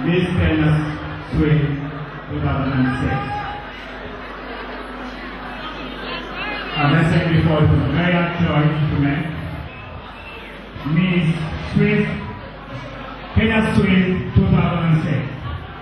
Miss Taylor Swift 2006. As I said before, it was a very joy instrument. Miss Swift, Taylor Swift 2006.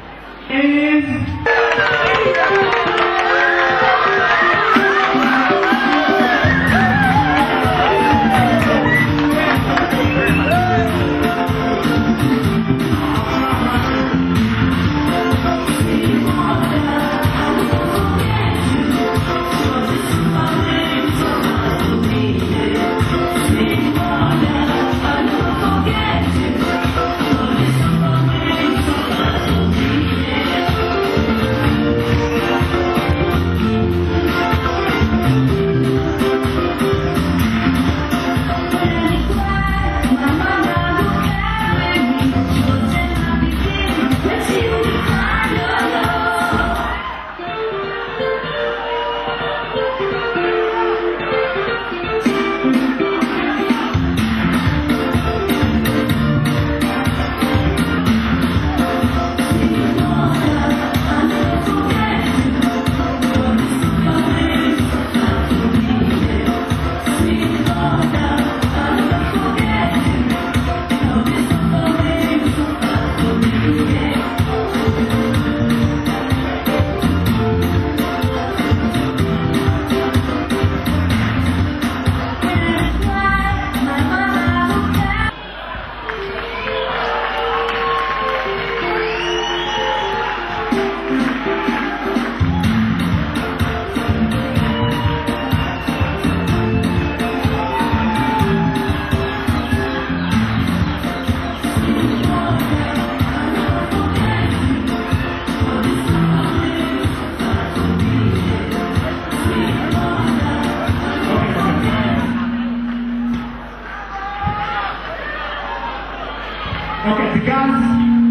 Okay, because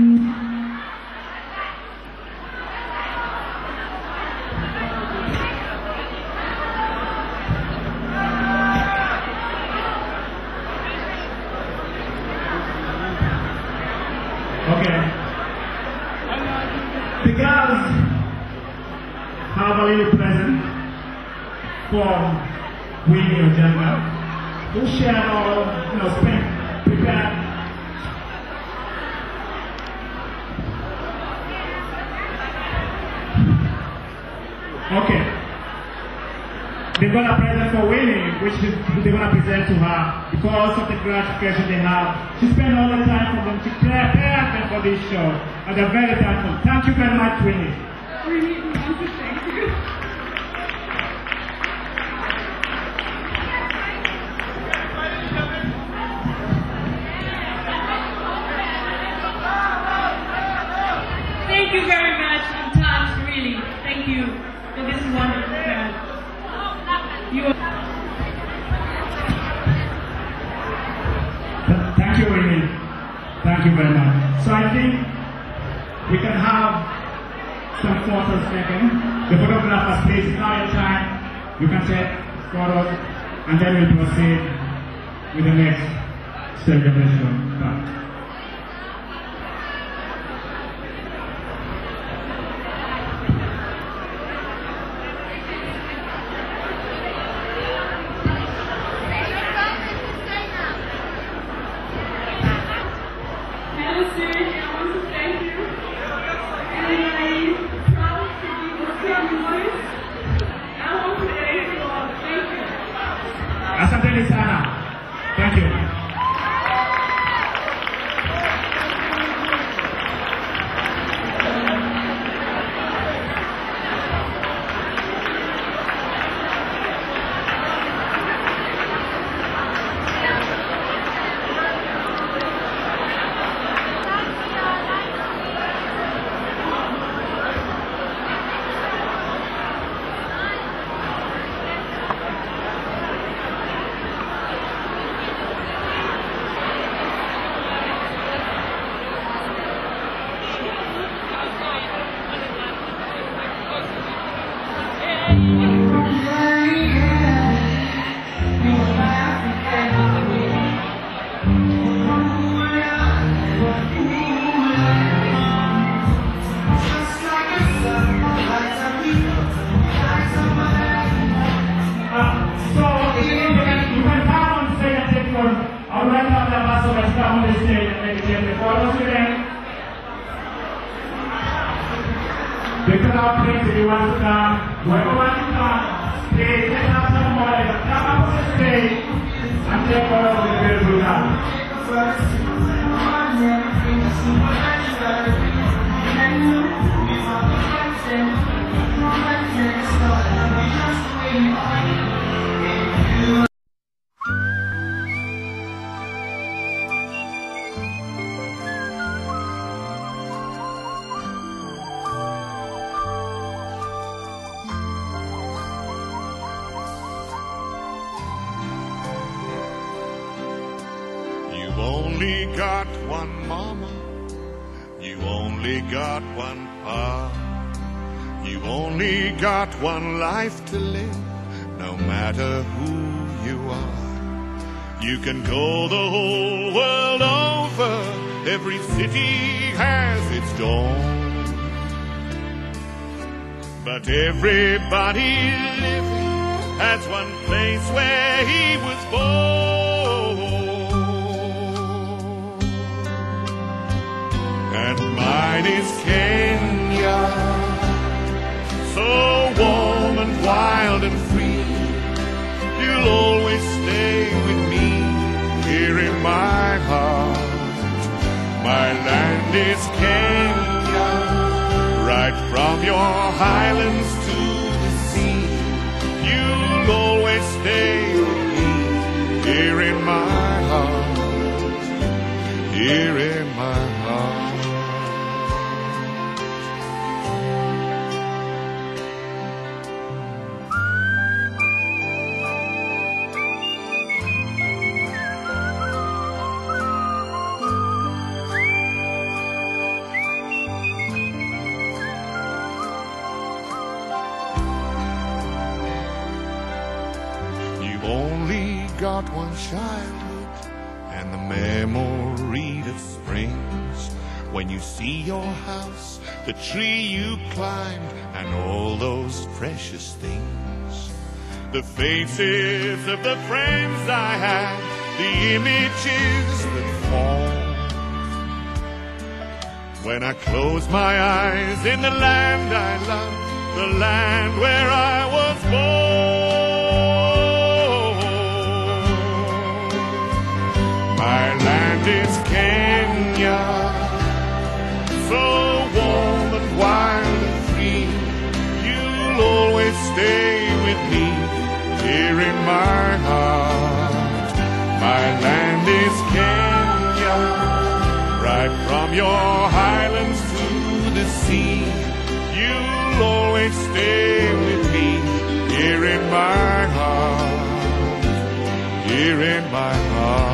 the girls have a little present for Winnie Ojenga, who shared all, prepared. Okay. They've got a present for Winnie, which they're going to present to her because of the gratification they have. She spent all the time for them to prepare them for this show, and they're very thankful. Thank you very much, Winnie. Winnie, we want to thank you. Thank you very much. I'm touched, really. Thank you. So this is wonderful. Thank you, Winnie. Thank you very much. So I think we can have some photos taken. The photographer stays now your time. You can take photos and then we'll proceed with the next celebration part. Asanteni sana. Thank you. can have drinks if you want to come. Whoever wants to come, please let's have some more. Come up on the stage and take photos with the beautiful girl. You've only got one mama, you only got one pa, you've only got one life to live, no matter who you are. You can go the whole world over, every city has its dawn, but everybody living has one place where he was born. And mine is Kenya, so warm and wild and free. You'll always stay with me here in my heart. My land is Kenya, right from your highlands to the sea. You'll always stay with me here in my heart, here in my heart. Only got one childhood and the memory that springs when you see your house, the tree you climbed, and all those precious things. The faces of the friends I had, the images that form. When I close my eyes in the land I love, the land where I was born. My land is Kenya, so warm and wild and free. You'll always stay with me here in my heart. My land is Kenya, right from your highlands to the sea. You'll always stay with me here in my heart, here in my heart.